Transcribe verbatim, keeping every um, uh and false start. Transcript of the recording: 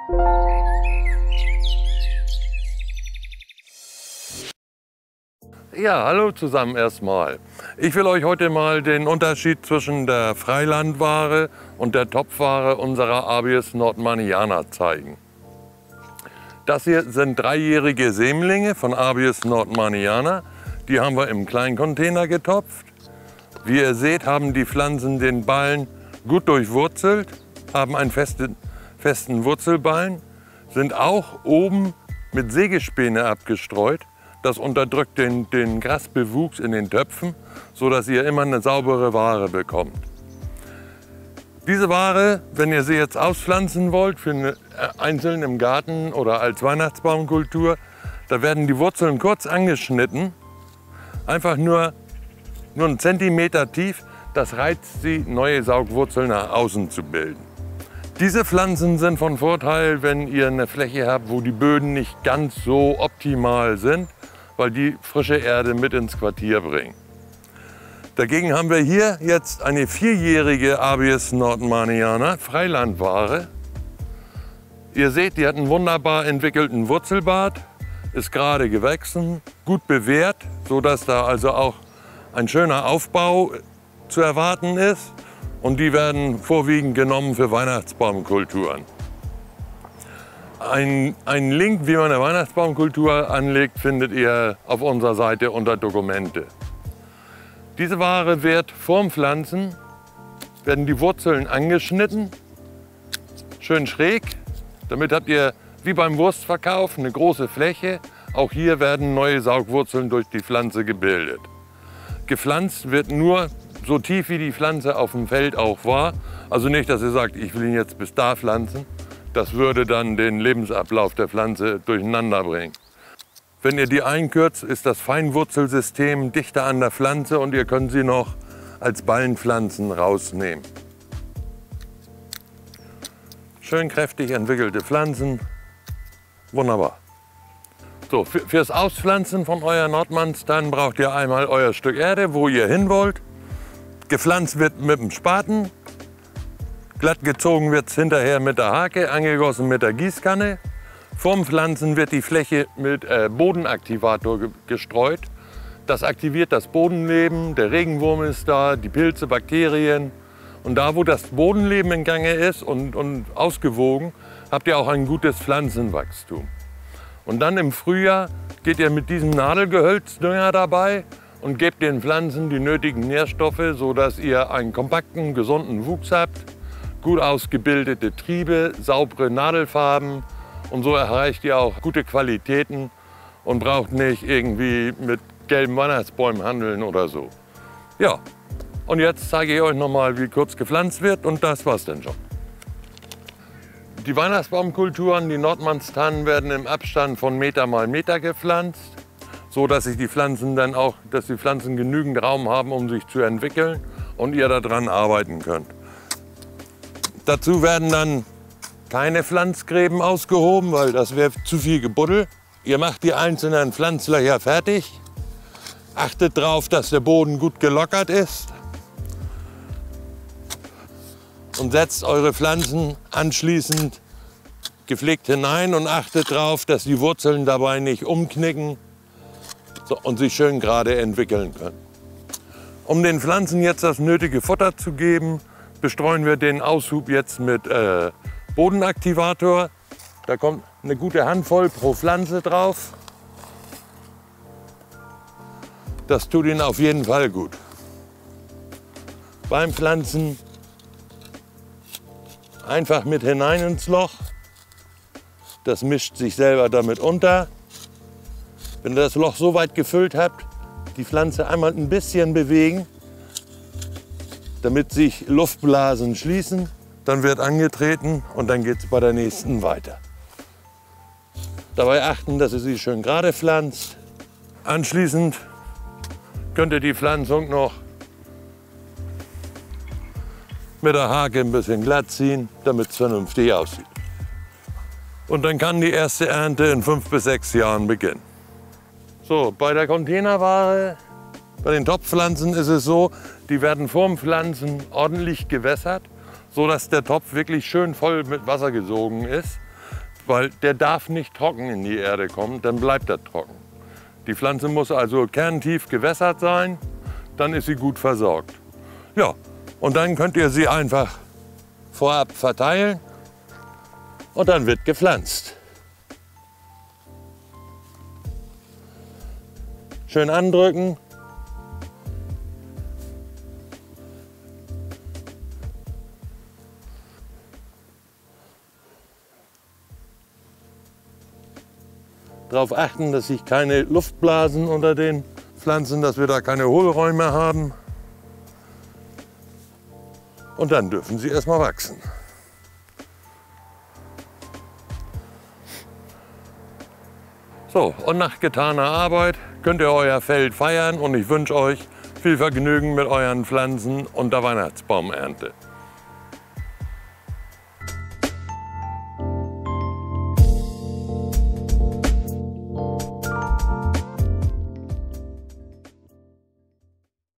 Ja, hallo zusammen erstmal. Ich will euch heute mal den Unterschied zwischen der Freilandware und der Topfware unserer Abies nordmanniana zeigen. Das hier sind dreijährige Sämlinge von Abies nordmanniana. Die haben wir im kleinen Container getopft. Wie ihr seht, haben die Pflanzen den Ballen gut durchwurzelt, haben einen festen, festen Wurzelballen, sind auch oben mit Sägespäne abgestreut. Das unterdrückt den, den Grasbewuchs in den Töpfen, sodass ihr immer eine saubere Ware bekommt. Diese Ware, wenn ihr sie jetzt auspflanzen wollt, für eine, einzeln im Garten oder als Weihnachtsbaumkultur, da werden die Wurzeln kurz angeschnitten, einfach nur, nur einen Zentimeter tief. Das reizt sie, neue Saugwurzeln nach außen zu bilden. Diese Pflanzen sind von Vorteil, wenn ihr eine Fläche habt, wo die Böden nicht ganz so optimal sind, weil die frische Erde mit ins Quartier bringen. Dagegen haben wir hier jetzt eine vierjährige Abies nordmanniana Freilandware. Ihr seht, die hat einen wunderbar entwickelten Wurzelbart, ist gerade gewachsen, gut bewehrt, sodass da also auch ein schöner Aufbau zu erwarten ist. Und die werden vorwiegend genommen für Weihnachtsbaumkulturen. Ein, ein Link, wie man eine Weihnachtsbaumkultur anlegt, findet ihr auf unserer Seite unter Dokumente. Diese Ware wird vorm Pflanzen, werden die Wurzeln angeschnitten, schön schräg. Damit habt ihr wie beim Wurstverkauf eine große Fläche. Auch hier werden neue Saugwurzeln durch die Pflanze gebildet. Gepflanzt wird nur so tief, wie die Pflanze auf dem Feld auch war. Also nicht, dass ihr sagt, ich will ihn jetzt bis da pflanzen. Das würde dann den Lebensablauf der Pflanze durcheinander bringen. Wenn ihr die einkürzt, ist das Feinwurzelsystem dichter an der Pflanze und ihr könnt sie noch als Ballenpflanzen rausnehmen. Schön kräftig entwickelte Pflanzen, wunderbar. So, für, fürs Auspflanzen von eurer Nordmannstannen braucht ihr einmal euer Stück Erde, wo ihr hin wollt. Gepflanzt wird mit dem Spaten. Glatt gezogen wird es hinterher mit der Hake, angegossen mit der Gießkanne. Vorm Pflanzen wird die Fläche mit äh, Bodenaktivator ge gestreut. Das aktiviert das Bodenleben, der Regenwurm ist da, die Pilze, Bakterien. Und da, wo das Bodenleben in Gange ist und, und ausgewogen, habt ihr auch ein gutes Pflanzenwachstum. Und dann im Frühjahr geht ihr mit diesem Nadelgehölzdünger dabei und gebt den Pflanzen die nötigen Nährstoffe, sodass ihr einen kompakten, gesunden Wuchs habt. Gut ausgebildete Triebe, saubere Nadelfarben und so erreicht ihr auch gute Qualitäten und braucht nicht irgendwie mit gelben Weihnachtsbäumen handeln oder so. Ja, und jetzt zeige ich euch noch mal, wie kurz gepflanzt wird und das war's dann schon. Die Weihnachtsbaumkulturen, die Nordmannstannen, werden im Abstand von Meter mal Meter gepflanzt, so dass sich die Pflanzen dann auch, dass die Pflanzen genügend Raum haben, um sich zu entwickeln und ihr daran arbeiten könnt. Dazu werden dann keine Pflanzgräben ausgehoben, weil das wäre zu viel Gebuddel. Ihr macht die einzelnen Pflanzlöcher fertig. Achtet darauf, dass der Boden gut gelockert ist. Und setzt eure Pflanzen anschließend gepflegt hinein und achtet darauf, dass die Wurzeln dabei nicht umknicken und sich schön gerade entwickeln können. Um den Pflanzen jetzt das nötige Futter zu geben, bestreuen wir den Aushub jetzt mit äh, Bodenaktivator. Da kommt eine gute Handvoll pro Pflanze drauf. Das tut ihnen auf jeden Fall gut. Beim Pflanzen einfach mit hinein ins Loch. Das mischt sich selber damit unter. Wenn ihr das Loch so weit gefüllt habt, die Pflanze einmal ein bisschen bewegen, damit sich Luftblasen schließen. Dann wird angetreten und dann geht es bei der nächsten weiter. Dabei achten, dass ihr sie schön gerade pflanzt. Anschließend könnt ihr die Pflanzung noch mit der Hake ein bisschen glatt ziehen, damit es vernünftig aussieht. Und dann kann die erste Ernte in fünf bis sechs Jahren beginnen. So, bei der Containerware, bei den Topfpflanzen ist es so, die werden vorm Pflanzen ordentlich gewässert, sodass der Topf wirklich schön voll mit Wasser gesogen ist. weil der darf nicht trocken in die Erde kommen, dann bleibt er trocken. Die Pflanze muss also kerntief gewässert sein, dann ist sie gut versorgt. Ja, und dann könnt ihr sie einfach vorab verteilen und dann wird gepflanzt. Schön andrücken. Darauf achten, dass sich keine Luftblasen unter den Pflanzen, dass wir da keine Hohlräume haben. Und dann dürfen sie erstmal wachsen. So, und nach getaner Arbeit könnt ihr euer Feld feiern und ich wünsche euch viel Vergnügen mit euren Pflanzen und der Weihnachtsbaumernte.